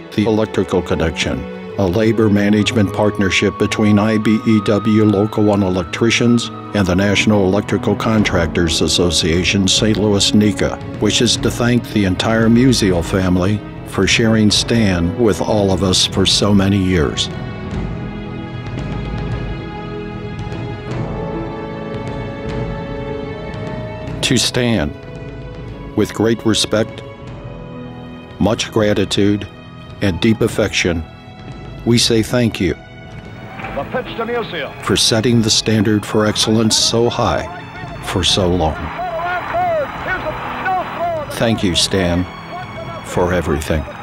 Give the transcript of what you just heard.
the Electrical Connection, a labor management partnership between IBEW Local 1 Electricians and the National Electrical Contractors Association St. Louis NECA, wishes to thank the entire Musial family for sharing Stan with all of us for so many years. To Stan, with great respect, much gratitude, and deep affection, we say thank you The pitch to Musial. for setting the standard for excellence so high for so long. Thank you, Stan, for everything.